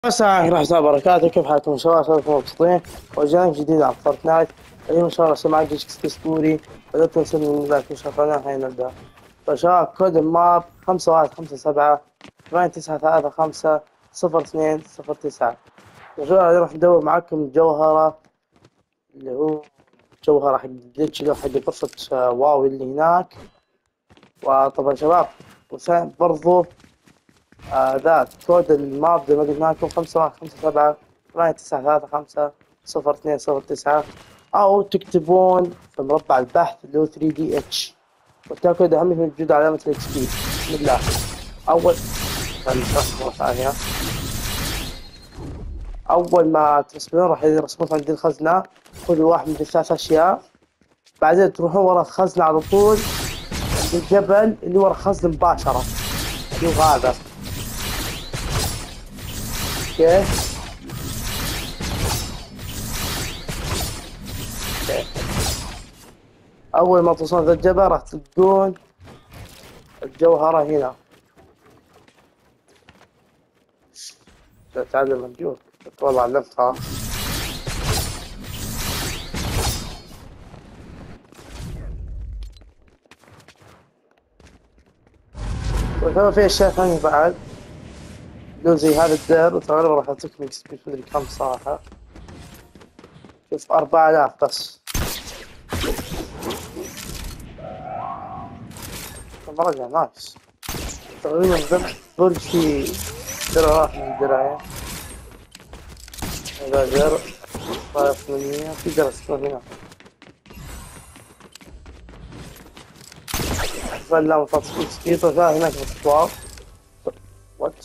السلام عليكم ورحمة الله وبركاته. كيف حالكم شباب؟ أسألكم مبسوطين وجانا جديد على فورتنايت. اليوم إن شاء الله سمعت جيش أسطوري. ولا تنسون من ذاك شغلنا الحين نبدأ. فشباب كود الماب 5157 8935 0209. شباب راح ندور معكم جوهرة اللي هو جوهرة حق الجلتش اللي هو حق قصة واو اللي هناك. وطبعا شباب برضو ذا كود الماب زي ما قلنا لكم 5157 8935 0209 أو تكتبون في مربع البحث اللي هو 3DH والتأكد أهم شيء موجود علامة الإكس بي. بسم الله. أول مرة ثانية، أول ما ترسمون راح يرسمون عند الخزنة. خذوا واحد من الثلاث أشياء، بعدين تروحون ورا الخزنة على طول الجبل اللي ورا الخزنة مباشرة اللي هو هذا. اوكي اول ما توصلون ذا الجبل راح تلقون الجوهرة هنا. تعلم الجوهر والله علمتها. وكمان في اشياء ثانية بعد لو زي هذا الدير وتغلب راح يعطيكم اكس بي مدري كم صراحة. شوف 4000 بس. مرة نايس. تقريبا برج في درعات من الدراية. هذا درع 800 في درع 600. فلا مفاصل اكس بي طلع هناك بالسوار. وات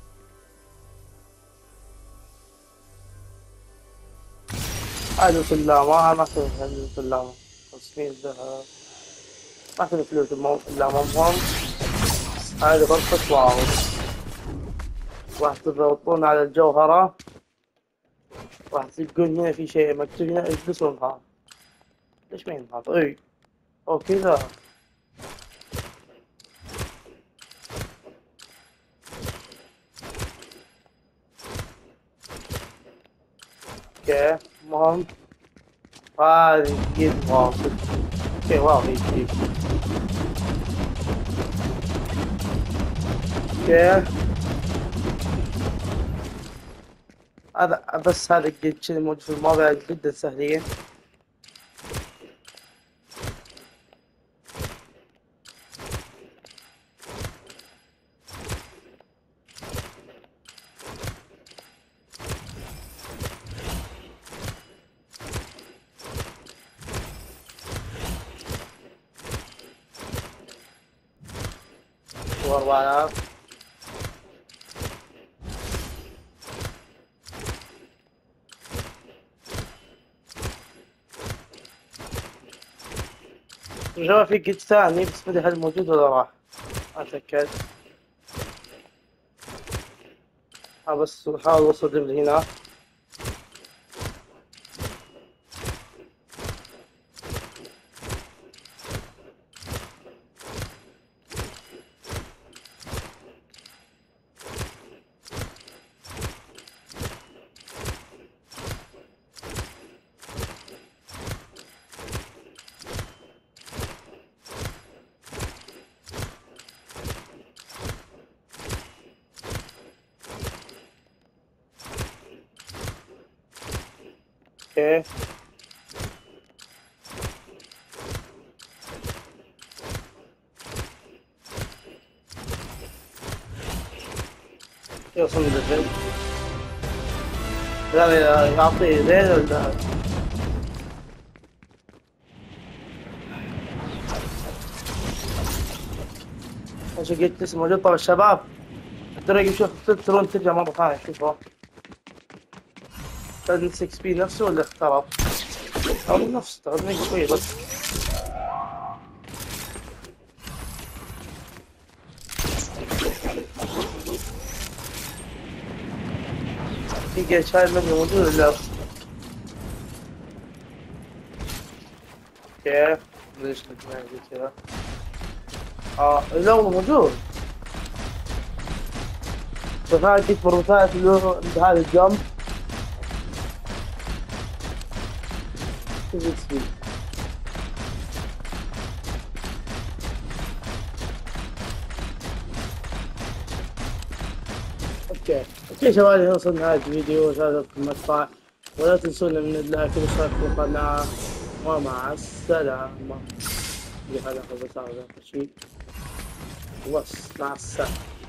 هذا سلامة ما في هذا سلامة تصميم ذهب ما في فلوس إلا مهم. هذه غرفة واو. راح تضغطون على الجوهرة راح تلقون هنا في شيء مكتوب هنا اجلسوا انهار. ليش ما ينهار؟ اي او كذا. اوكي المهم هذه جد واو. اوكي واو يجيب. اوكي هذا بس هذا الجلتش اللي موجود في الموقع جدا سهلين. و4000 رجع في جيت ثاني بس مدري هل موجود ولا راح. ما أتأكد. بس حاول أوصل لهنا. اوكي يوصل للفيلم. لا يعطيه زين ولا ايش قلت اسمه موجود. طبعا الشباب الطريق شوف ترون ترجع مرة ثانية. شوفوا تاخذ 6 بي نفسه ولا اخترب؟ او نفس تاخذ شوي بس. في جيش هاي المبنى موجود ولا كيف؟ ليش نتمنى زي كذا؟ لا والله موجود. فهذا جيت مرة ثالث له عند هذا الجنب تزيد فيه. اوكي شباب، هنا وصلنا لنهاية الفيديو، وشاهدتكم المقطع، ولا تنسونا من اللايك والاشتراك في القناة، ومع السلامة. هذا هو بس هذا شيء، وبس مع السلامة.